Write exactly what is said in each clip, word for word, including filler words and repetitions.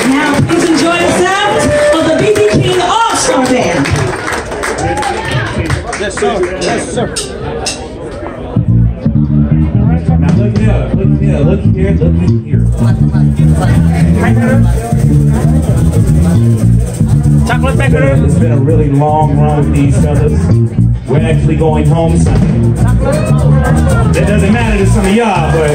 Now please enjoy the sound of the B B King All-Star Band. Yes, sir. Yes, sir. Now look here, look here, look here, look here. Chocolate maker. It's been a really long run with these fellas. We're actually going home Sunday. That doesn't matter to some of y'all, but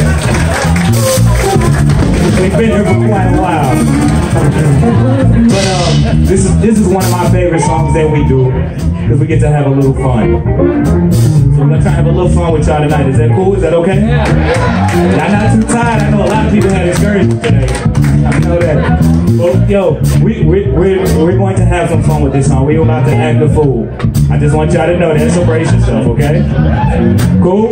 we've been here for quite a while. But um, this is this is one of my favorite songs that we do because we get to have a little fun. So we're gonna try to have a little fun with y'all tonight. Is that cool? Is that okay? Yeah. Y'all not too tired? I know a lot of people had excursions today. I know that. Well, yo, we, we, we're, we're going to have some fun with this song. We're about to act the fool. I just want y'all to know that. So brace yourself, okay? Cool?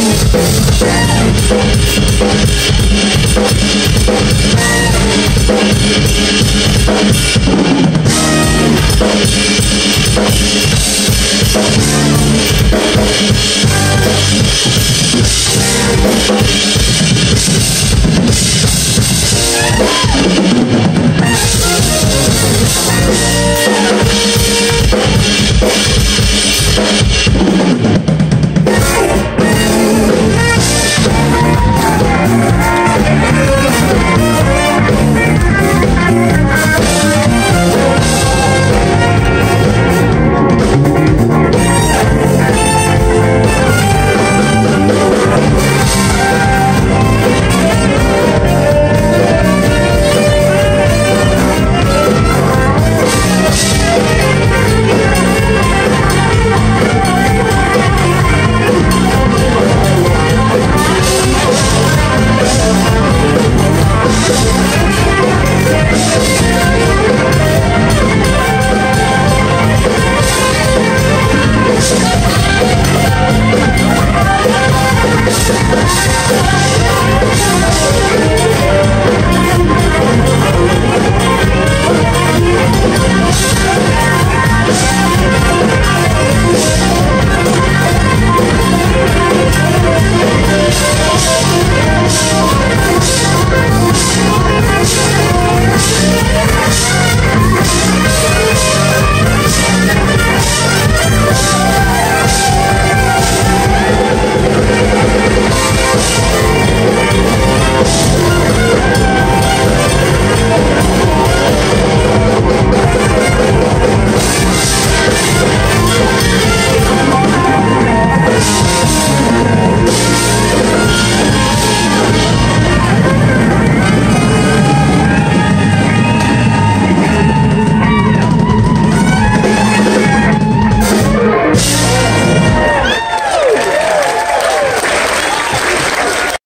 We'll be right back.